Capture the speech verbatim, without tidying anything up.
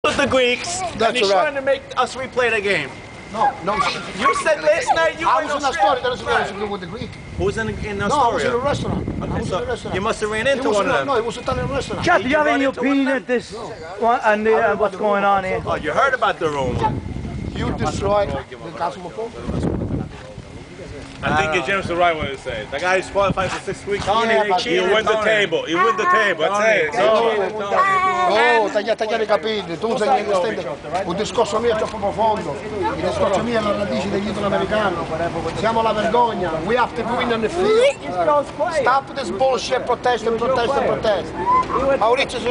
with the Greeks, That's and he's right. trying to make us replay the game. No, no. You said last night you I were was in no Astoria, shit. that doesn't have to do with the Greek. Who's in, in No, I was in a Astoria? restaurant. I Okay, was so in a restaurant. you must have ran It into was one of no, them. no, it was an Italian restaurant. Jeff, do you have run any into one of opinion them? at this one and the, uh, what's going on here? Oh, you heard about the rumor. You destroyed the Cosmopolitan. I think it's James the right one to say. The guy who's qualified for six weeks. Tony, Yeah, they but He cheated. win the Tony. table. He win the table. That's it. So, Oh, taglia, tagliare i capelli, tu sei resistente. Un discorso mio è troppo profondo. Il discorso mio è la radice dell'italo americano. Siamo la vergogna. We have to win on the field. Stop this bullshit protest and protest and protest. Maurizio